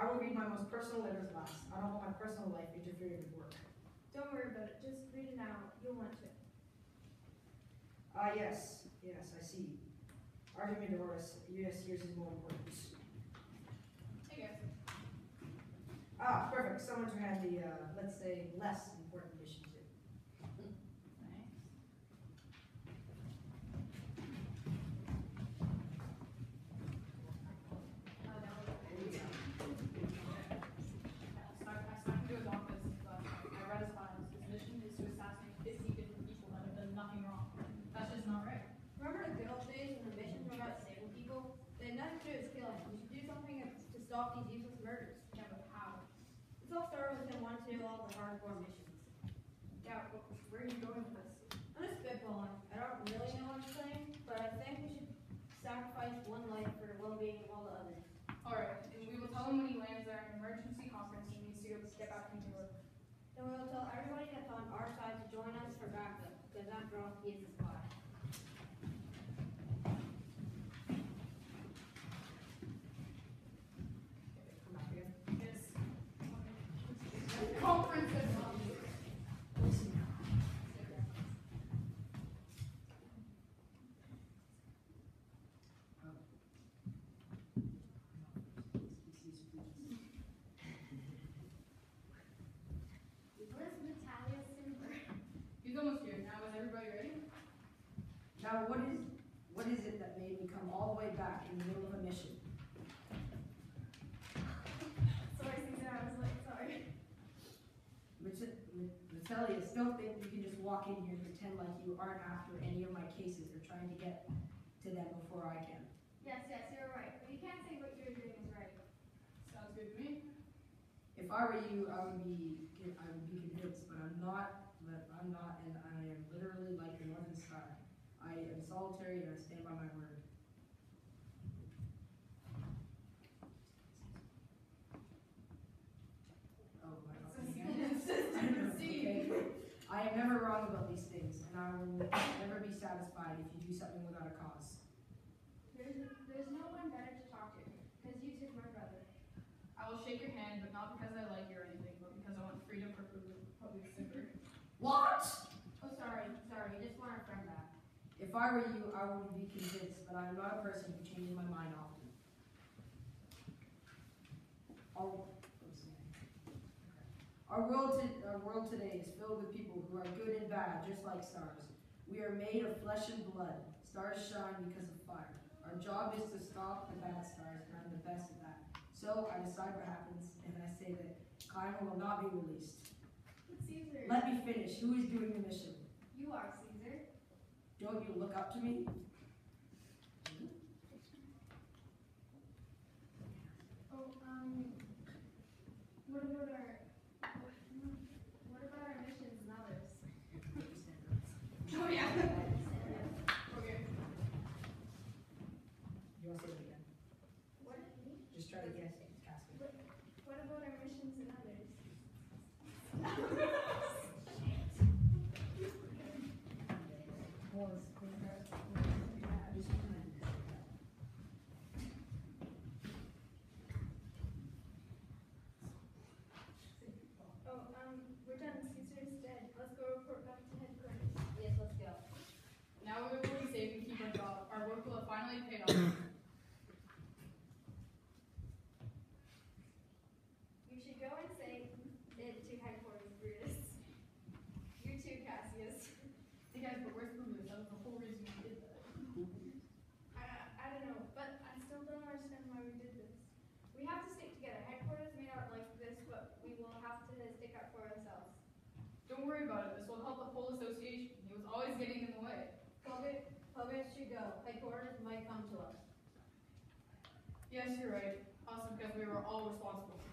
I will read my most personal letters last. I don't want my personal life interfering with work. Don't worry about it. Just read it now. You'll want to. Yes, I see. Argument Doris, yes, yours is more important. Hey guys. Perfect. Someone to hand the, let's say, less important mission to. Stop these useless murders. Yeah, but how? It's all started with him wanting to do all the hardcore missions. Yeah, but where are you going with this? I'm just spitballing. I don't really know what I'm saying, but I think we should sacrifice one life for the well-being of all the others. Alright, and we will tell him when he lands there in an emergency conference and needs to get back into work. Then we will tell everybody that's on our side to join us for backup, because after all, he is a spy. Conference is on. He's almost here. Now is everybody ready? Now what is it that made me come all the way back in the middle of a mission? Sorry, Caesar, I was like, sorry. Vitellius, don't think you can just walk in here and pretend like you aren't after any of my cases or trying to get to them before I can. Yes, you're right. But you can't say what you're doing is right. Sounds good to me. If I were you, I would be convinced, but I'm not, and I am literally like the Northern Star. I am solitary and I stand by my word. Oh my God. Okay. I am never wrong about these things, and I will never be satisfied if you do something without a cause. There's no one better to talk to, because you took my brother. I will shake your hand, but not because I like you or anything, but because I want freedom for public super. What? Oh, sorry. You just want our friend back. If I were you, I would be convinced, but I am not a person who changes my mind often. Our world today is filled with people who are good and bad, just like stars. We are made of flesh and blood. Stars shine because of fire. Our job is to stop the bad stars, and I'm the best at that. So I decide what happens, and I say that Clymer will not be released. But Caesar. Let me finish. Who is doing the mission? You are, Caesar. Don't you look up to me? Oh, what about our missions and others? Oh yeah. Okay. You want to say it again? What? Just try to guess. Casper. What about our missions and others? We're done. Caesar's dead. Let's go report back to headquarters. Yes, let's go. Now we will be safe and keep our job. Our work will have finally paid off. You should go and say it to headquarters, Brutus. You too, Cassius. Hey guys, but where's Brutus? That was the whole reason we did that. I don't know, but I still don't understand why we did this. We have to stick together. Headquarters may not like this, but we will have to stick up for ourselves. Don't worry about it. This will help the whole association. It was always getting in the way. Public should go. Headquarters might come to us. Yes, you're right. Also because we were all responsible.